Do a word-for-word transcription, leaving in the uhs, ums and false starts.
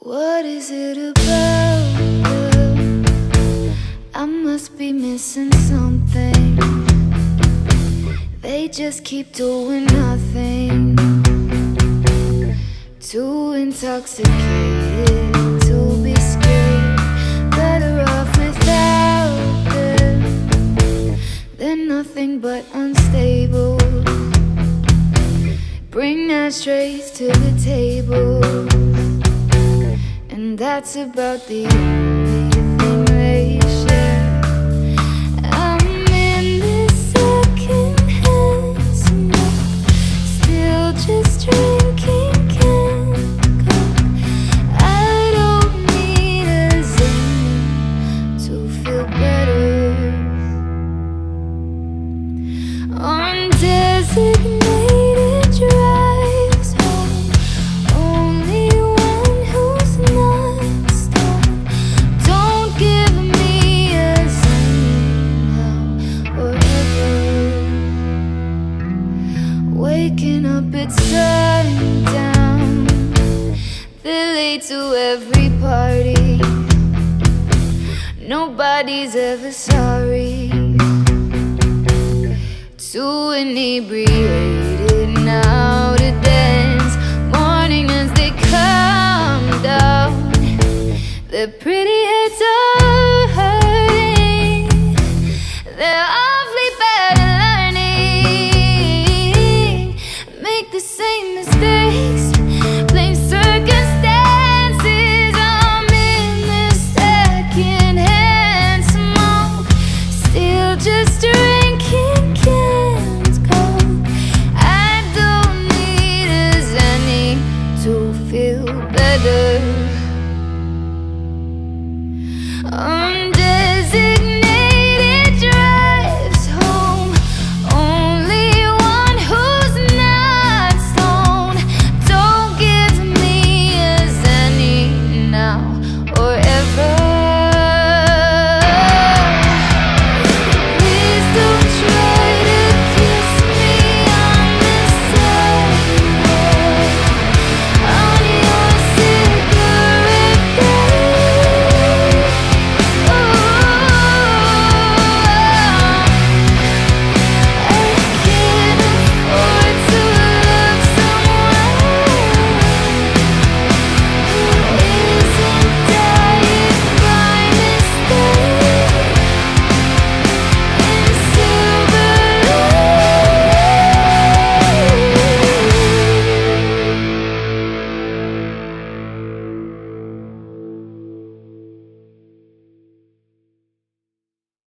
What is it about you? I must be missing something. They just keep doing nothing. Too intoxicated to be scared. Better off without them. They're nothing but unstable. Bring ashtrays to the table, and that's about the only thing they share. I'm in this second-hand smoke, still just drinking canned Coke. I don't need a xanny to feel better. On designated drives home, only one who's not stoned. Don't give me a xanny now or ever. Waking up at sundown, they're late to every party. Nobody's ever sorry. Too inebriated now to dance. Morning as they come down, their pretty heads are hurting. They're awfully bad at learning. Make the same mistakes, blame circumstances. I'm in this second-hand smoke, still just drinking canned Coke. I don't need a xanny to feel better. I'm